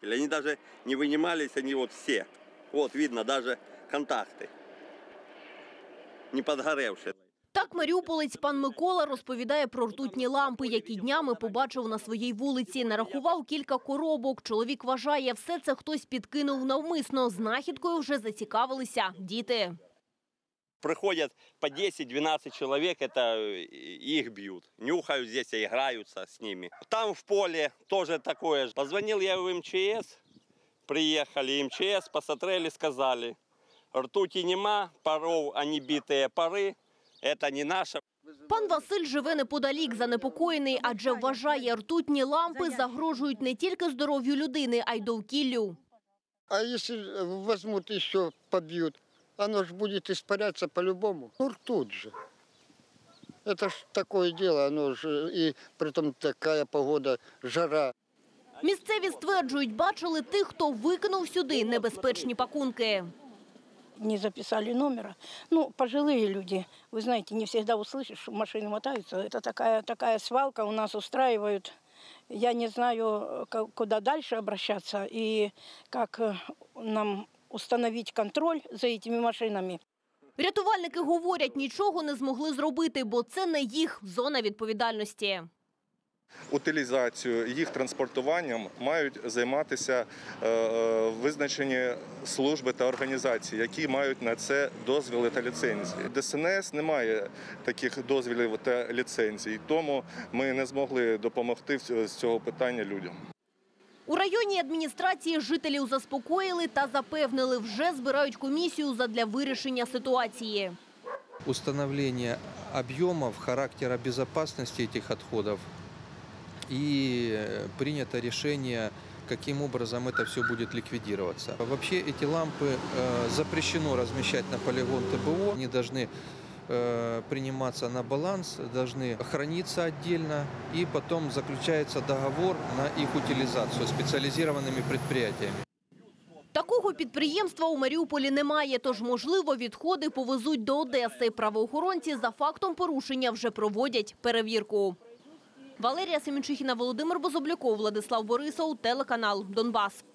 Они даже не вынимались, они вот все. Вот видно даже контакты, не подгоревшие. Так маріуполець пан Микола розповідає про ртутні лампи, які днями побачив на своїй вулиці. Нарахував кілька коробок. Чоловік вважає, все це хтось підкинув навмисно. Знахідкою вже зацікавилися діти. Приходят по 10-12 человек, это их бьют. Нюхают здесь, играются с ними. Там в поле тоже такое же. Позвонил я в МЧС, приехали МЧС, посмотрели, сказали, ртути нема, паров, они битые пары, это не наше. Пан Василь живе неподалік, занепокоєний, адже вважає, ртутні лампи загрожують не тільки здоров'ю людини, а й довкіллю. А если возьмут еще побьют? Оно же будет испаряться по-любому. Ну, ртуть же. Это ж такое дело, оно же, и притом такая погода, жара. Місцеві стверджують, бачили тих, хто викинув сюди небезпечні пакунки. Не записали номера. Ну, пожилые люди, вы знаете, не всегда услышишь, что машины мотаются. Это такая свалка у нас устраивают. Я не знаю, куда дальше обращаться и как нам установить контроль за этими машинами. Рятувальники говорять, нічого не змогли зробити, бо це не їх зона відповідальності. Утилізацією, їх транспортуванням мають займатися визначені служби та організації, які мають на це дозвіли та ліцензії. ДСНС не має таких дозволів та ліцензій, тому ми не змогли допомогти з цього питання людям. У районній адміністрації жителів заспокоїли та запевнили, вже збирають комісію задля вирішення ситуації. Установление объемов, характера безопасности этих отходов и принято решение, каким образом это все будет ликвидироваться. Вообще эти лампы запрещено размещать на полигон ТБО, они должны приниматься на баланс, должны храниться отдельно, и потом заключается договор на их утилизацию специализированными предприятиями. Такого підприємства у Маріуполі немає, тож, можливо, відходи повезуть до Одеси. Правоохоронці за фактом порушення вже проводять перевірку. Валерія Семенчихіна, Володимир Бозобляков, Владислав Борисов, телеканал «Донбас».